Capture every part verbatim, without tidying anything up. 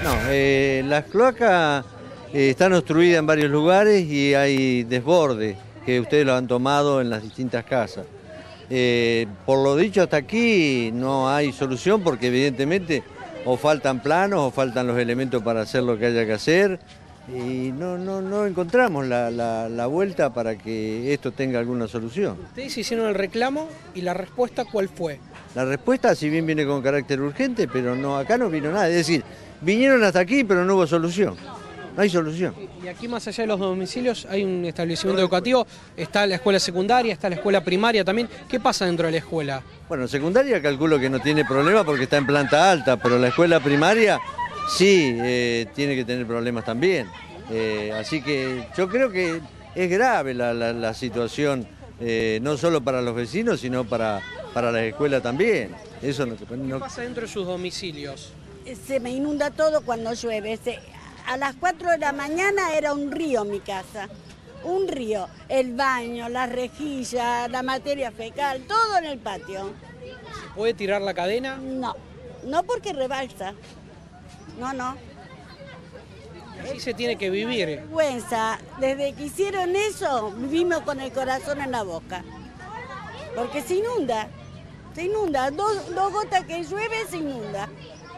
No, eh, las cloacas eh, están obstruidas en varios lugares y hay desbordes que ustedes lo han tomado en las distintas casas. Eh, por lo dicho hasta aquí no hay solución porque evidentemente o faltan planos o faltan los elementos para hacer lo que haya que hacer y no, no, no encontramos la, la, la vuelta para que esto tenga alguna solución. Ustedes hicieron el reclamo y la respuesta ¿cuál fue? La respuesta si bien viene con carácter urgente, pero no, acá no vino nada, es decir, vinieron hasta aquí pero no hubo solución. No hay solución. Y aquí más allá de los domicilios hay un establecimiento educativo, está la escuela secundaria, está la escuela primaria también. ¿Qué pasa dentro de la escuela? Bueno, secundaria calculo que no tiene problema porque está en planta alta, pero la escuela primaria sí eh, tiene que tener problemas también. Eh, así que yo creo que es grave la, la, la situación, eh, no solo para los vecinos, sino para, para la escuela también. Eso no, no... ¿Qué pasa dentro de sus domicilios? Se me inunda todo cuando llueve. Se... A las cuatro de la mañana era un río mi casa, un río. El baño, la rejilla, la materia fecal, todo en el patio. ¿Se puede tirar la cadena? No, no porque rebalsa. No, no. Así se tiene que vivir. Vergüenza. Desde que hicieron eso, vivimos con el corazón en la boca. Porque se inunda, se inunda. Dos, dos gotas que llueve, se inunda.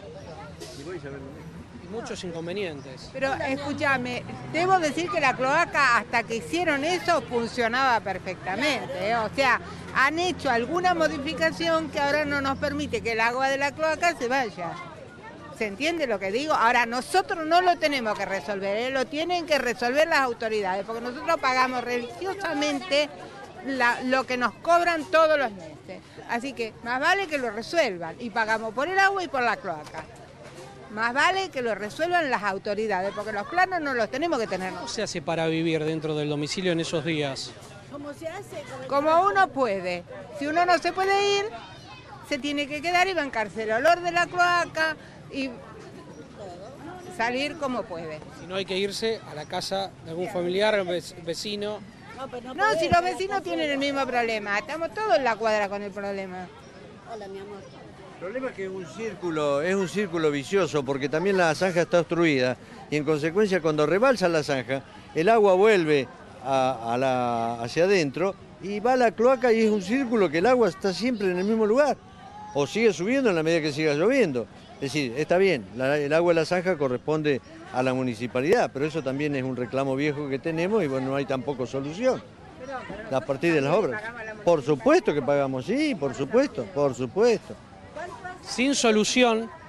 Muchos inconvenientes. Pero escúchame, debo decir que la cloaca hasta que hicieron eso funcionaba perfectamente, ¿eh? O sea, han hecho alguna modificación que ahora no nos permite que el agua de la cloaca se vaya. ¿Se entiende lo que digo? Ahora nosotros no lo tenemos que resolver, ¿eh? Lo tienen que resolver las autoridades, porque nosotros pagamos religiosamente la, lo que nos cobran todos los meses. Así que más vale que lo resuelvan y pagamos por el agua y por la cloaca. Más vale que lo resuelvan las autoridades, porque los planos no los tenemos que tener. ¿Cómo se hace para vivir dentro del domicilio en esos días? ¿Cómo se hace? Como uno puede. Si uno no se puede ir, se tiene que quedar y bancarse el olor de la cloaca y salir como puede. Si no hay que irse a la casa de algún familiar, vecino. No, pero no, No, podés, si los no vecinos tienen el mismo problema, estamos todos en la cuadra con el problema. Hola, mi amor. El problema es que es un círculo, es un círculo vicioso porque también la zanja está obstruida y en consecuencia cuando rebalsa la zanja el agua vuelve a, a la, hacia adentro y va a la cloaca y es un círculo que el agua está siempre en el mismo lugar o sigue subiendo en la medida que siga lloviendo. Es decir, está bien, la, el agua de la zanja corresponde a la municipalidad, pero eso también es un reclamo viejo que tenemos y bueno, no hay tampoco solución a partir de las obras. Por supuesto que pagamos, sí, por supuesto, por supuesto. Sin solución,